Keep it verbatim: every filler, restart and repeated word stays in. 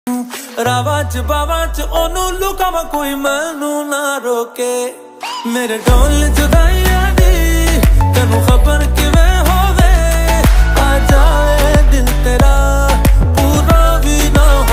रावा च बावा च ओनू लुकावा कोई मैनू ना रोके मेरे ढोल जुदाइयां